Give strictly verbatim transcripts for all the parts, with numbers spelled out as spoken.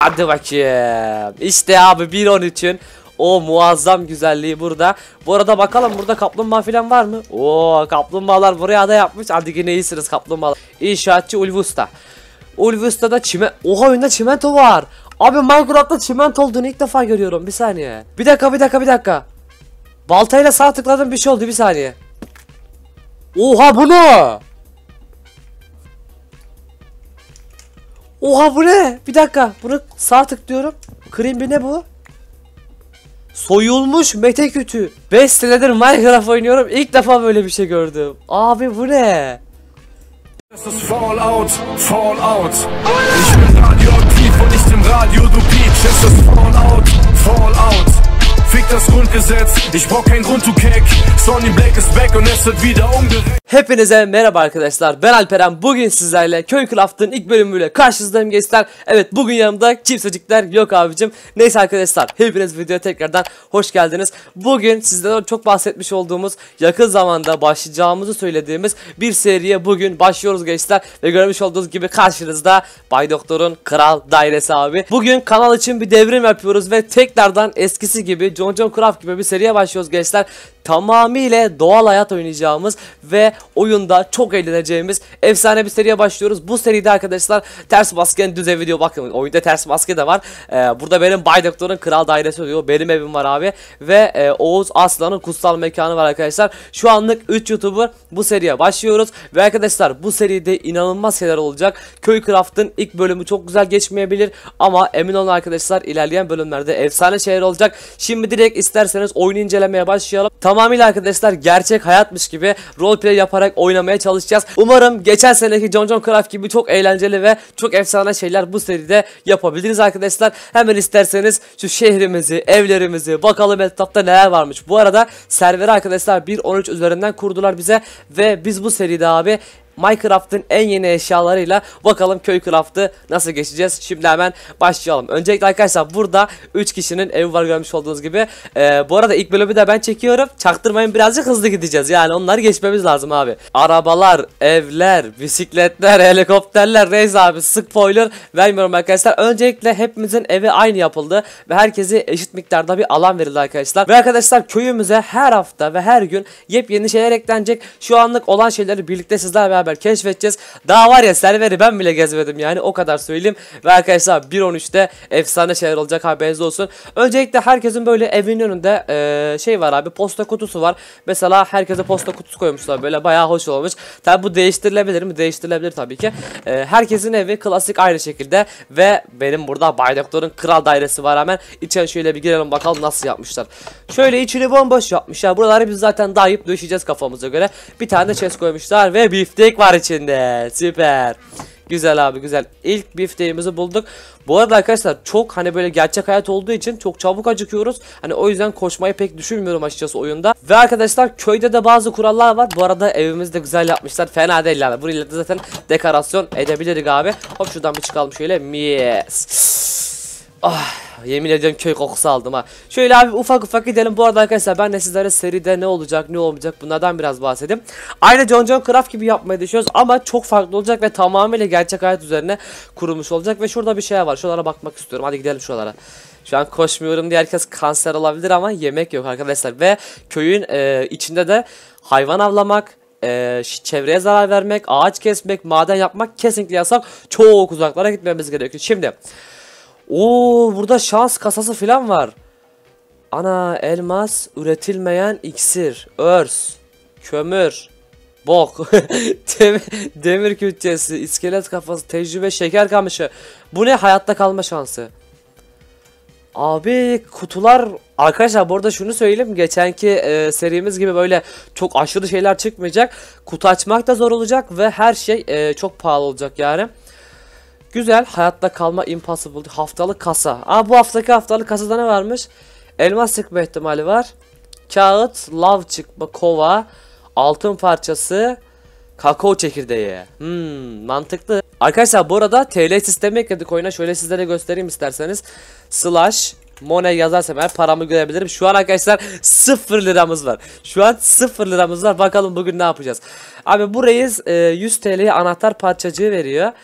Hadi bakayım. İşte abi bir on üçün o muazzam güzelliği burada. Bu arada bakalım burada kaplumbağa falan var mı? Oo, kaplumbağalar buraya da yapmış. Hadi yine iyisiniz kaplumbağalar. İnşaatçı Ulvusta. Ulvusta'da çimen... Oha, oyunda çimento var. Abi Minecraft'ta çimento olduğunu ilk defa görüyorum. Bir saniye. Bir dakika bir dakika bir dakika. Baltayla sağ tıkladım, bir şey oldu, bir saniye. Oha, bu ne? Oha, bu ne? Bir dakika, bunu sağ tıklıyorum. Kırayım, bir ne bu? Soyulmuş mete kütüğü. beş senedir Minecraft oynuyorum, ilk defa böyle bir şey gördüm. Abi bu ne? Das ist Fallout, Fallout. Ich bin radioaktiv und nicht im Radio, du Peach. Es ist Fallout, Fallout. Fick das Grundgesetz, ich brauch kein Grund, du Keck. Sonny Black ist back und es wird wieder umgerecht. Hepinize merhaba arkadaşlar, ben Alperen. Bugün sizlerle Köycraft'ın ilk bölümüyle karşınızdayım gençler. Evet, bugün yanımda kimsecikler yok abicim. Neyse arkadaşlar, hepiniz videoya tekrardan hoş geldiniz. Bugün sizlere çok bahsetmiş olduğumuz, yakın zamanda başlayacağımızı söylediğimiz bir seriye bugün başlıyoruz gençler. Ve görmüş olduğunuz gibi karşınızda Bay Doktor'un Kral Dairesi abi. Bugün kanal için bir devrim yapıyoruz ve tekrardan eskisi gibi John John Craft gibi bir seriye başlıyoruz gençler. Tamamıyla doğal hayat oynayacağımız ve oyunda çok eğleneceğimiz efsane bir seriye başlıyoruz. Bu seride arkadaşlar ters maskenin düz evi diyor. Bakın, oyunda ters maske de var. Ee, burada benim Bay Doktor'un Kral Dairesi diyor. Benim evim var abi. Ve e, Oğuz Aslan'ın kutsal mekanı var arkadaşlar. Şu anlık üç YouTuber bu seriye başlıyoruz. Ve arkadaşlar bu seride inanılmaz şeyler olacak. Köycraft'ın ilk bölümü çok güzel geçmeyebilir. Ama emin olun arkadaşlar, ilerleyen bölümlerde efsane şeyler olacak. Şimdi direkt isterseniz oyunu incelemeye başlayalım. Tamamıyla arkadaşlar gerçek hayatmış gibi roleplay yaparak oynamaya çalışacağız. Umarım geçen seneki John John Craft gibi çok eğlenceli ve çok efsane şeyler bu seride yapabiliriz arkadaşlar. Hemen isterseniz şu şehrimizi, evlerimizi bakalım etrafta neler varmış. Bu arada serveri arkadaşlar bir nokta on üç üzerinden kurdular bize ve biz bu seride abi Minecraft'ın en yeni eşyalarıyla bakalım Köycraft'ı nasıl geçeceğiz. Şimdi hemen başlayalım. Öncelikle arkadaşlar burada üç kişinin evi var, görmüş olduğunuz gibi. Ee, bu arada ilk bölümü de ben çekiyorum. Çaktırmayın, birazcık hızlı gideceğiz. Yani onları geçmemiz lazım abi. Arabalar, evler, bisikletler, helikopterler. Neyse abi, spoiler vermiyorum arkadaşlar. Öncelikle hepimizin evi aynı yapıldı ve herkese eşit miktarda bir alan verildi arkadaşlar. Ve arkadaşlar köyümüze her hafta ve her gün yepyeni şeyler eklenecek. Şu anlık olan şeyleri birlikte sizlerle beraber keşfedeceğiz. Daha var ya, serveri ben bile gezmedim yani, o kadar söyleyeyim. Ve arkadaşlar bir nokta on üçte efsane şeyler olacak, haberiniz olsun. Öncelikle herkesin böyle evinin önünde ee, şey var abi, posta kutusu var. Mesela herkese posta kutusu koymuşlar, böyle bayağı hoş olmuş. Tabi bu değiştirilebilir mi? Değiştirilebilir tabii ki. E, herkesin evi klasik aynı şekilde ve benim burada Bay Doktor'un Kral Dairesi var. Hemen içeri şöyle bir girelim bakalım nasıl yapmışlar. Şöyle içini bomboş yapmışlar. Buraları biz zaten dayayıp döşeyeceğiz kafamıza göre. Bir tane de chest koymuşlar ve biftek var içinde. Süper. Güzel abi, güzel. İlk bifteğimizi bulduk. Bu arada arkadaşlar çok hani böyle gerçek hayat olduğu için çok çabuk acıkıyoruz. Hani o yüzden koşmayı pek düşünmüyorum açıkçası oyunda. Ve arkadaşlar köyde de bazı kurallar var. Bu arada evimizi de güzel yapmışlar. Fena değil yani. Burayla da zaten dekorasyon edebiliriz abi. Hop şuradan bir çıkalım şöyle. Yes. Ah, yemin ediyorum köy kokusu aldım ha. Şöyle abi ufak ufak gidelim. Bu arada arkadaşlar ben de sizlere seride ne olacak ne olmayacak bunlardan biraz bahsedeyim. Aynı John John Craft gibi yapmayı düşünüyoruz ama çok farklı olacak ve tamamıyla gerçek hayat üzerine kurulmuş olacak. Ve şurada bir şey var, şuralara bakmak istiyorum. Hadi gidelim şuralara. Şu an koşmuyorum diye herkes kanser olabilir ama yemek yok arkadaşlar. Ve köyün e, içinde de hayvan avlamak, Ee, çevreye zarar vermek, ağaç kesmek, maden yapmak kesinlikle yasak. Çok uzaklara gitmemiz gerekiyor. Şimdi Oo, burada şans kasası falan var. Ana, elmas, üretilmeyen iksir, örs, kömür, bok, demir, demir külçesi, iskelet kafası, tecrübe, şeker kamışı. Bu ne? Hayatta kalma şansı. Abi kutular arkadaşlar, bu arada şunu söyleyeyim, geçenki e, serimiz gibi böyle çok aşırı şeyler çıkmayacak. Kutu açmak da zor olacak ve her şey e, çok pahalı olacak yani. Güzel, hayatta kalma impossible, haftalık kasa. Aa, bu haftaki haftalık kasada ne varmış? Elmas çıkma ihtimali var. Kağıt, lav çıkma, kova, altın parçası, kakao çekirdeği. Hmm, mantıklı. Arkadaşlar bu arada T L sistemi ekledik oyuna. Şöyle sizlere göstereyim isterseniz. Slash Money yazarsam eğer paramı görebilirim. Şu an arkadaşlar sıfır liramız var. Şu an sıfır liramız var. Bakalım bugün ne yapacağız. Abi burayız e, yüz T L'ye anahtar parçacığı veriyor.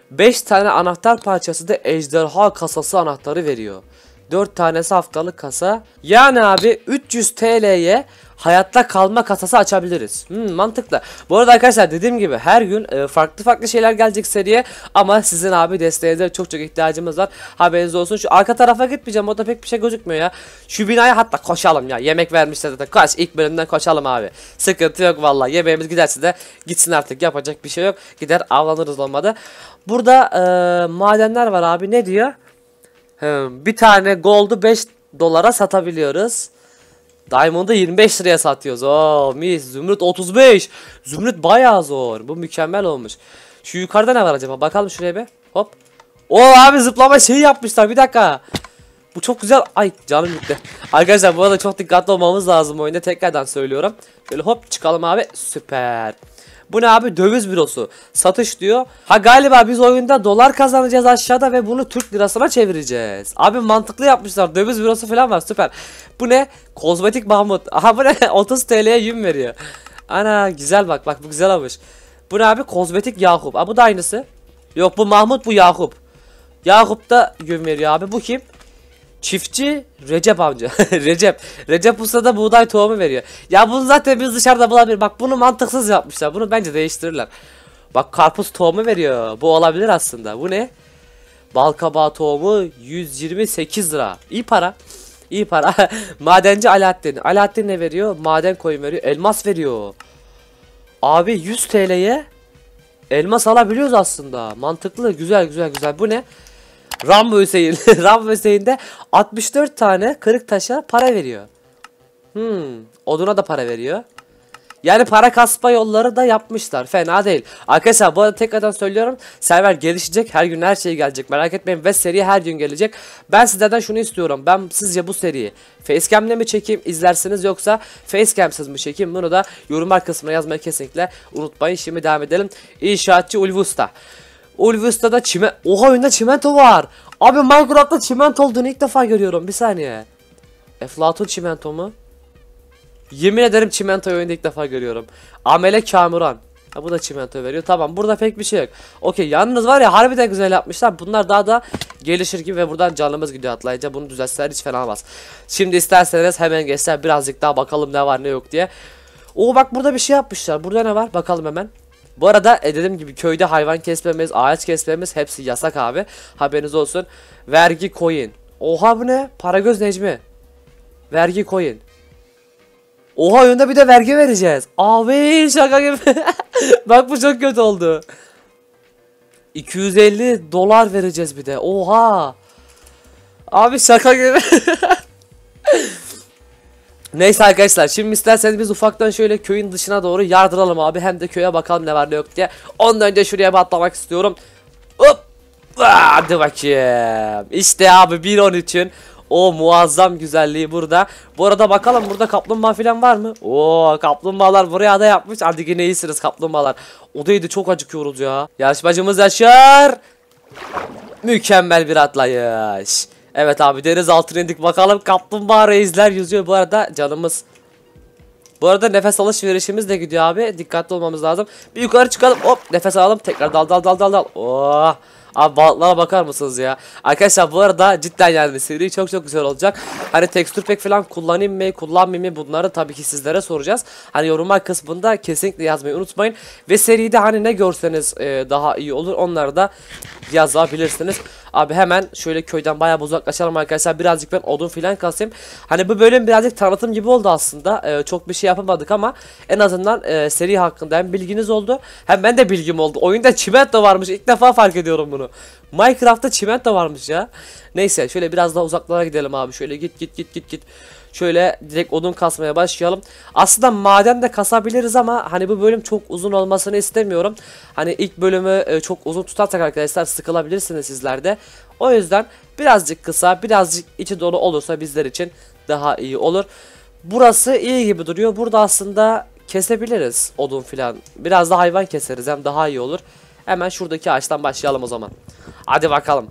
beş tane anahtar parçası da ejderha kasası anahtarı veriyor. dört tanesi haftalık kasa. Yani abi üç yüz T L'ye hayatta kalma kasası açabiliriz. Hmm, mantıklı. Bu arada arkadaşlar dediğim gibi her gün e, farklı farklı şeyler gelecek seriye. Ama sizin abi desteğinize çok çok ihtiyacımız var. Haberiniz olsun. Şu arka tarafa gitmeyeceğim. Orada pek bir şey gözükmüyor ya. Şu binaya hatta koşalım ya. Yemek vermişler zaten. Kaç ilk bölümden koşalım abi. Sıkıntı yok vallahi. Yemeğimiz giderse de gitsin artık. Yapacak bir şey yok. Gider avlanırız olmadı. Burada e, madenler var abi. Ne diyor? Hmm, bir tane gold'u beş dolara satabiliyoruz. Diamond'ı yirmi beş liraya satıyoruz. Oo mis. Zümrüt otuz beş. Zümrüt bayağı zor. Bu mükemmel olmuş. Şu yukarıda ne var acaba? Bakalım şuraya bir. Hop. Oo abi zıplama şeyi yapmışlar. Bir dakika. Bu çok güzel. Ay canım gitti. Arkadaşlar bu arada çok dikkatli olmamız lazım oyunda. Tekrardan söylüyorum. Şöyle hop çıkalım abi. Süper. Bu ne abi? Döviz bürosu. Satış diyor. Ha galiba biz oyunda dolar kazanacağız aşağıda ve bunu Türk lirasına çevireceğiz. Abi mantıklı yapmışlar. Döviz bürosu falan var. Süper. Bu ne? Kozmetik Mahmut. Aha bu ne? otuz T L'ye yün veriyor. Ana güzel bak. Bak bu güzel olmuş. Bu ne abi? Kozmetik Yakup. Ha bu da aynısı. Yok bu Mahmut bu Yakup. Yakup da yün veriyor abi. Bu kim? Çiftçi Recep amca. Recep. Recep Usta da buğday tohumu veriyor. Ya bunu zaten biz dışarıda bulabilir. Bak bunu mantıksız yapmışlar. Bunu bence değiştirirler. Bak karpuz tohumu veriyor. Bu olabilir aslında. Bu ne? Balkabağı tohumu yüz yirmi sekiz lira. İyi para. İyi para. Madenci Alaaddin. Alaaddin ne veriyor? Maden koyun veriyor. Elmas veriyor. Abi yüz T L'ye elmas alabiliyoruz aslında. Mantıklı. Güzel güzel güzel. Bu ne? Rambo Hüseyin. Rambo Hüseyin de altmış dört tane kırık taşa para veriyor. Hmm, oduna da para veriyor. Yani para kasma yolları da yapmışlar. Fena değil. Arkadaşlar bu arada tekrardan söylüyorum. Server gelişecek. Her gün her şey gelecek. Merak etmeyin ve seri her gün gelecek. Ben sizlerden şunu istiyorum. Ben sizce bu seriyi Facecam'le mi çekeyim izlersiniz yoksa Facecam'sız mı çekeyim? Bunu da yorumlar kısmına yazmayı kesinlikle unutmayın. Şimdi devam edelim. İnşaatçı Ulvi Usta. Ulvi Usta'da çimen... Oha oyunda çimento var. Abi Minecraft'ta çimento olduğunu ilk defa görüyorum. Bir saniye. Eflatun çimento mu? Yemin ederim çimento oyunda ilk defa görüyorum. Amele Kamuran. Ha bu da çimento veriyor. Tamam burada pek bir şey yok. Okey yalnız var ya harbiden güzel yapmışlar. Bunlar daha da gelişir gibi ve buradan canımız gidiyor atlayınca. Bunu düzeltseler hiç fena olmaz. Şimdi isterseniz hemen geçler birazcık daha bakalım ne var ne yok diye. Oo bak burada bir şey yapmışlar. Burada ne var? Bakalım hemen. Bu arada e, dediğim gibi köyde hayvan kesmemiz, ağaç kesmemiz hepsi yasak abi. Haberiniz olsun. Vergi coin. Oha bu ne? Paragöz Necmi. Vergi coin. Oha oyunda bir de vergi vereceğiz. Abi şaka gibi. Bak bu çok kötü oldu. iki yüz elli dolar vereceğiz bir de. Oha. Abi şaka gibi. Neyse arkadaşlar şimdi isterseniz biz ufaktan şöyle köyün dışına doğru yardıralım abi. Hem de köye bakalım ne var ne yok diye. Ondan önce şuraya bir atlamak istiyorum. Hop. Hadi bakayım. İşte abi bir on üçün o muazzam güzelliği burada. Bu arada bakalım burada kaplumbağa falan var mı? Oo kaplumbağalar buraya da yapmış. Hadi yine iyisiniz kaplumbağalar. Odaydı çok acıkıyoruz ya. Yarışmacımız Yaşar. Mükemmel bir atlayış. Evet abi deniz altına indik bakalım kaplumbağa reisler yüzüyor bu arada canımız. Bu arada nefes alışverişimiz de gidiyor abi dikkatli olmamız lazım. Bir yukarı çıkalım hop nefes alalım tekrar dal dal dal dal dal. Oh. Abi balıklara bakar mısınız ya? Arkadaşlar bu arada cidden yani seri çok çok güzel olacak. Hani tekstür pek falan kullanayım mı kullanmayayım mı bunları tabii ki sizlere soracağız. Hani yorumlar kısmında kesinlikle yazmayı unutmayın. Ve seride hani ne görseniz e, daha iyi olur onları da yazabilirsiniz. Abi hemen şöyle köyden bayağı uzaklaşalım arkadaşlar. Birazcık ben odun filan kasayım. Hani bu bölüm birazcık tanıtım gibi oldu aslında. Ee, çok bir şey yapamadık ama en azından e, seri hakkında hem bilginiz oldu. Hem ben de bilgim oldu. Oyunda çimento varmış. İlk defa fark ediyorum bunu. Minecraft'ta çimento varmış ya. Neyse şöyle biraz daha uzaklara gidelim abi. Şöyle git git git git git. Şöyle direkt odun kasmaya başlayalım. Aslında maden de kasabiliriz ama hani bu bölüm çok uzun olmasını istemiyorum. Hani ilk bölümü e, çok uzun tutarsak arkadaşlar sıkılabilirsiniz sizler de. O yüzden birazcık kısa, birazcık içi dolu olursa bizler için daha iyi olur. Burası iyi gibi duruyor. Burada aslında kesebiliriz odun filan. Biraz da hayvan keseriz hem daha iyi olur. Hemen şuradaki ağaçtan başlayalım o zaman. Hadi bakalım.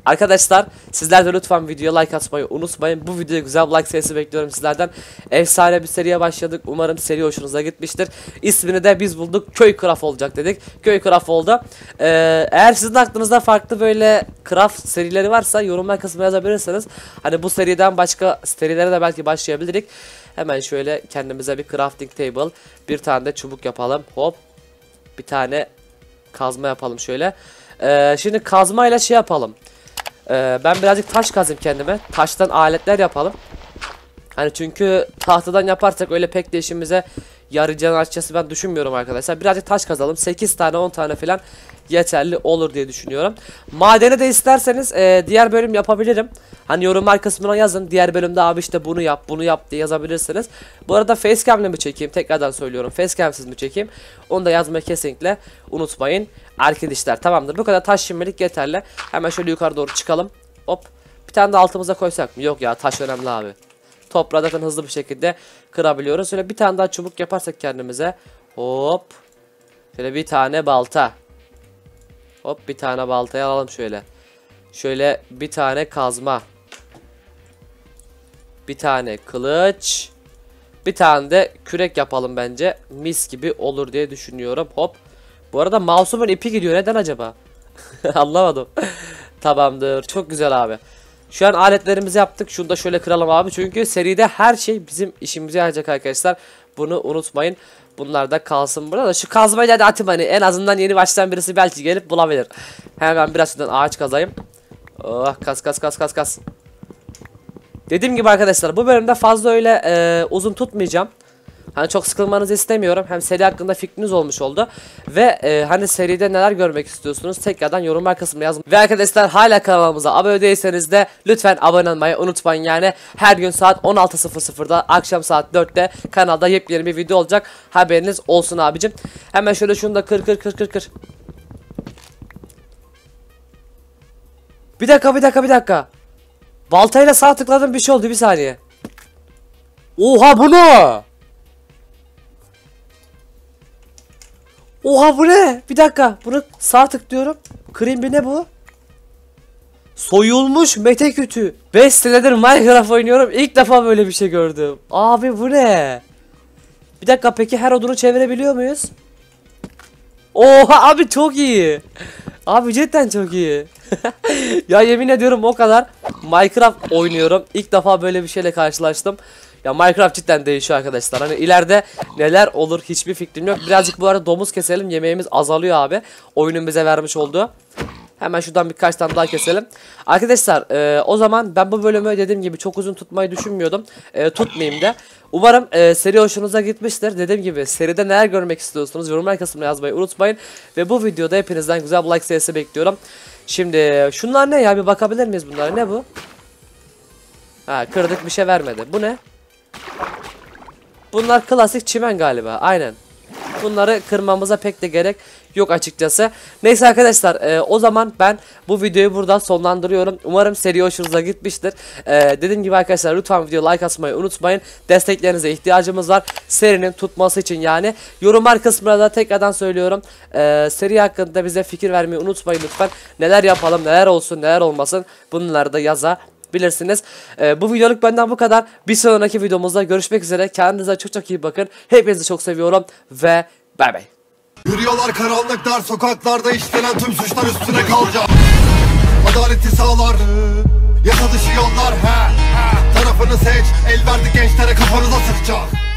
Arkadaşlar sizler de lütfen videoya like atmayı unutmayın. Bu videoya güzel bir like sayısı bekliyorum sizlerden. Efsane bir seriye başladık. Umarım seri hoşunuza gitmiştir. İsmini de biz bulduk. Köy Craft olacak dedik. Köy Craft oldu. Ee, eğer sizin aklınızda farklı böyle craft serileri varsa yorumlar kısmına yazabilirsiniz. Hani bu seriden başka serilere de belki başlayabiliriz. Hemen şöyle kendimize bir crafting table, bir tane de çubuk yapalım. Hop. Bir tane kazma yapalım şöyle. Ee, şimdi kazmayla şey yapalım. Ee, ben birazcık taş kazayım kendime. Taştan aletler yapalım. Hani çünkü tahtadan yaparsak öyle pek de işimize yarayacağını açıkçası ben düşünmüyorum arkadaşlar. Birazcık taş kazalım. sekiz tane on tane falan yeterli olur diye düşünüyorum. Madeni de isterseniz e, diğer bölüm yapabilirim. Hani yorumlar kısmına yazın. Diğer bölümde abi işte bunu yap bunu yap diye yazabilirsiniz. Bu arada facecam'le mi çekeyim? Tekrardan söylüyorum. Facecam'siz mi çekeyim? Onu da yazmayı kesinlikle unutmayın. Arkadaşlar tamamdır. Bu kadar taş şimdilik yeterli. Hemen şöyle yukarı doğru çıkalım. Hop. Bir tane de altımıza koysak mı? Yok ya, taş önemli abi. Toprağı zaten hızlı bir şekilde kırabiliyoruz. Şöyle bir tane daha çubuk yaparsak kendimize. Hop. Şöyle bir tane balta. Hop, bir tane baltayı alalım şöyle. Şöyle bir tane kazma. Bir tane kılıç. Bir tane de kürek yapalım bence. Mis gibi olur diye düşünüyorum. Hop. Bu arada mouse'umun ipi gidiyor. Neden acaba? Anlamadım. Tamamdır. Çok güzel abi. Şu an aletlerimizi yaptık. Şunu da şöyle kıralım abi. Çünkü seride her şey bizim işimize yarayacak arkadaşlar. Bunu unutmayın. Bunlar da kalsın burada da. Şu kazmayı da atayım hani. En azından yeni başlayan birisi belki gelip bulabilir. Hemen biraz şuradan ağaç kazayım. Oh, kas kas kas kas kas. Dediğim gibi arkadaşlar bu bölümde fazla öyle e, uzun tutmayacağım. Hani çok sıkılmanızı istemiyorum. Hem seri hakkında fikriniz olmuş oldu. Ve e, hani seride neler görmek istiyorsunuz tekrardan yorumlar kısmına yazın. Ve arkadaşlar hala kanalımıza abone değilseniz de lütfen abone olmayı unutmayın. Yani her gün saat on altı sıfır sıfırda akşam saat dörtte kanalda yepyeni bir video olacak. Haberiniz olsun abicim. Hemen şöyle şunu da kır kır kır kır kır. Bir dakika bir dakika bir dakika. Baltayla sağ tıkladım, bir şey oldu, bir saniye. Oha, bu ne? Oha, bu ne? Bir dakika, bunu sağ tıklıyorum. Kırayım, bir ne bu? Soyulmuş mete kütüğü. beş senedir Minecraft oynuyorum, ilk defa böyle bir şey gördüm. Abi bu ne? Bir dakika, peki her odunu çevirebiliyor muyuz? Oha abi, çok iyi. Abi cidden çok iyi. Ya yemin ediyorum o kadar Minecraft oynuyorum, İlk defa böyle bir şeyle karşılaştım. Ya Minecraft cidden değişiyor arkadaşlar. Hani ileride neler olur hiçbir fikrim yok. Birazcık bu arada domuz keselim, yemeğimiz azalıyor abi. Oyunun bize vermiş olduğu. Hemen şuradan birkaç tane daha keselim. Arkadaşlar e, o zaman ben bu bölümü dediğim gibi çok uzun tutmayı düşünmüyordum. E, tutmayayım da. Umarım e, seri hoşunuza gitmiştir. Dediğim gibi seride neler görmek istiyorsunuz yorumlar kısmına yazmayı unutmayın. Ve bu videoda hepinizden güzel bir like sayısı bekliyorum. Şimdi şunlar ne ya, bir bakabilir miyiz bunlara? Ne bu? Ha, kırdık, bir şey vermedi. Bu ne? Bunlar klasik çimen galiba. Aynen. Bunları kırmamıza pek de gerek yok açıkçası. Neyse arkadaşlar e, o zaman ben bu videoyu burada sonlandırıyorum. Umarım seri hoşunuza gitmiştir. E, dediğim gibi arkadaşlar lütfen videoya like atmayı unutmayın. Desteklerinize ihtiyacımız var. Serinin tutması için yani. Yorumlar kısmına da tekrardan söylüyorum. E, seri hakkında bize fikir vermeyi unutmayın lütfen. Neler yapalım, neler olsun, neler olmasın, bunları da yazabilirsiniz. Ee, bu videoluk benden bu kadar. Bir sonraki videomuzda görüşmek üzere. Kendinize çok çok iyi bakın. Hepinizi çok seviyorum ve bay bay. Yürüyorlar karanlık dar sokaklarda, işlenen tüm suçlar üstüne kalacak. Adaleti sağlar, yasa dışı yollar, he, he. Tarafını seç, el verdi gençlere, kafanıza sıkacak.